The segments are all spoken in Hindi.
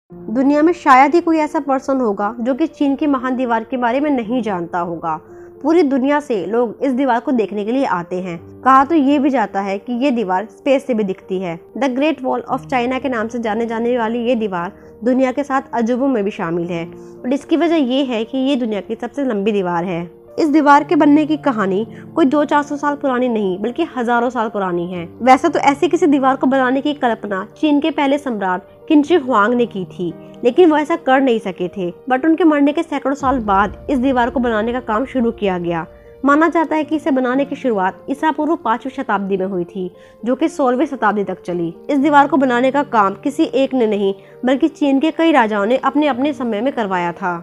दुनिया में शायद ही कोई ऐसा पर्सन होगा जो कि चीन की महान दीवार के बारे में नहीं जानता होगा। पूरी दुनिया से लोग इस दीवार को देखने के लिए आते हैं। कहा तो ये भी जाता है कि ये दीवार स्पेस से भी दिखती है। The Great Wall of China के नाम से जाने जाने वाली ये दीवार दुनिया के 7 अजूबों में भी शामिल है और इसकी वजह ये है कि ये दुनिया की सबसे लंबी दीवार है। इस दीवार के बनने की कहानी कोई 200-400 साल पुरानी नहीं बल्कि हजारों साल पुरानी है। वैसे तो ऐसी किसी दीवार को बनाने की कल्पना चीन के पहले सम्राट किनशी हुआंग ने की थी, लेकिन वो ऐसा कर नहीं सके थे। बट उनके मरने के सैकड़ों साल बाद इस दीवार को बनाने का काम शुरू किया गया। माना जाता है कि इसे बनाने की शुरुआत ईसा पूर्व 5वीं शताब्दी में हुई थी, जो कि 16वीं शताब्दी तक चली। इस दीवार को बनाने का काम किसी एक ने नहीं बल्कि चीन के कई राजाओं ने अपने अपने समय में करवाया था।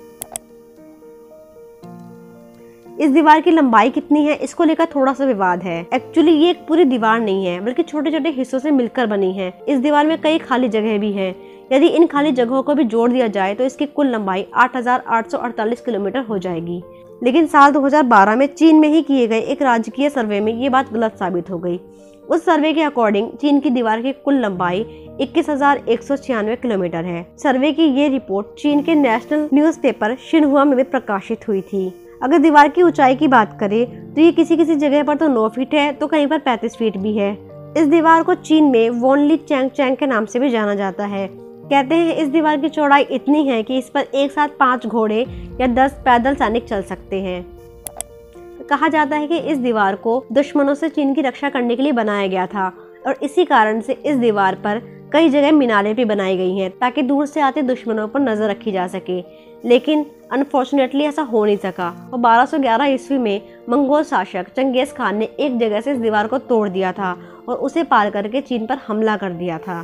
इस दीवार की लंबाई कितनी है, इसको लेकर थोड़ा सा विवाद है। एक्चुअली ये एक पूरी दीवार नहीं है बल्कि छोटे छोटे हिस्सों से मिलकर बनी है। इस दीवार में कई खाली जगह भी हैं। यदि इन खाली जगहों को भी जोड़ दिया जाए तो इसकी कुल लंबाई 8,848 किलोमीटर हो जाएगी। लेकिन साल 2012 में चीन में ही किए गए एक राजकीय सर्वे में ये बात गलत साबित हो गई। उस सर्वे के अकॉर्डिंग चीन की दीवार की कुल लंबाई 21,196 किलोमीटर है। सर्वे की ये रिपोर्ट चीन के नेशनल न्यूज़पेपर शिन्हुआ में भी प्रकाशित हुई थी। अगर दीवार की ऊंचाई की बात करें तो ये किसी किसी जगह पर तो 9 फीट है तो कहीं पर 35 फीट भी है। इस दीवार को चीन में वोनली चैंग चैंग के नाम से भी जाना जाता है। कहते हैं इस दीवार की चौड़ाई इतनी है कि इस पर एक साथ 5 घोड़े या 10 पैदल सैनिक चल सकते हैं। कहा जाता है कि इस दीवार को दुश्मनों से चीन की रक्षा करने के लिए बनाया गया था और इसी कारण से इस दीवार पर कई जगह मीनारें भी बनाई गई हैं ताकि दूर से आते दुश्मनों पर नजर रखी जा सके। लेकिन अनफॉर्चुनेटली ऐसा हो नहीं सका और 1211 ईस्वी में मंगोल शासक चंगेज खान ने एक जगह से इस दीवार को तोड़ दिया था और उसे पार करके चीन पर हमला कर दिया था।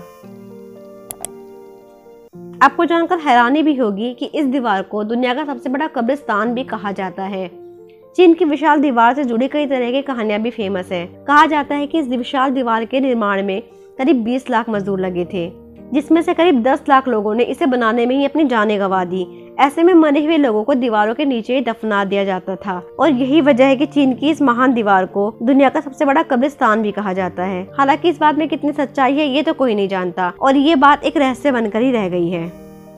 आपको जानकर हैरानी भी होगी कि इस दीवार को दुनिया का सबसे बड़ा कब्रिस्तान भी कहा जाता है। चीन की विशाल दीवार से जुड़ी कई तरह की कहानियां भी फेमस है। कहा जाता है कि इस विशाल दीवार के निर्माण में करीब 20 लाख मजदूर लगे थे, जिसमें से करीब 10 लाख लोगों ने इसे बनाने में ही अपनी जानें गंवा दी। ऐसे में मरे हुए लोगों को दीवारों के नीचे ही दफना दिया जाता था और यही वजह है कि चीन की इस महान दीवार को दुनिया का सबसे बड़ा कब्रिस्तान भी कहा जाता है। हालांकि इस बात में कितनी सच्चाई है ये तो कोई नहीं जानता और ये बात एक रहस्य बनकर ही रह गई है।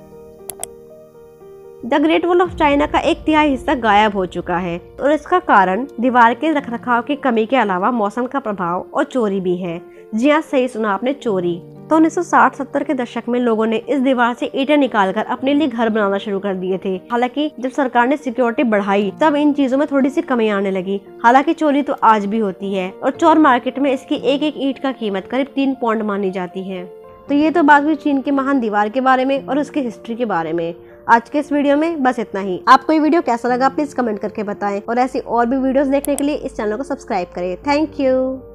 The Great Wall of China का 1/3 हिस्सा गायब हो चुका है और इसका कारण दीवार के रखरखाव की कमी के अलावा मौसम का प्रभाव और चोरी भी है। जी हाँ, सही सुना आपने, चोरी। तो 1960-70 के दशक में लोगों ने इस दीवार से ईंटें निकालकर अपने लिए घर बनाना शुरू कर दिए थे। हालांकि जब सरकार ने सिक्योरिटी बढ़ाई तब इन चीजों में थोड़ी सी कमी आने लगी। हालांकि चोरी तो आज भी होती है और चोर मार्केट में इसकी एक एक ईंट का कीमत करीब 3 पाउंड मानी जाती है। तो ये तो बात हुई चीन की महान दीवार के बारे में और उसकी हिस्ट्री के बारे में। आज के इस वीडियो में बस इतना ही। आपको ये वीडियो कैसा लगा प्लीज कमेंट करके बताएं और ऐसी और भी वीडियोस देखने के लिए इस चैनल को सब्सक्राइब करें। Thank you.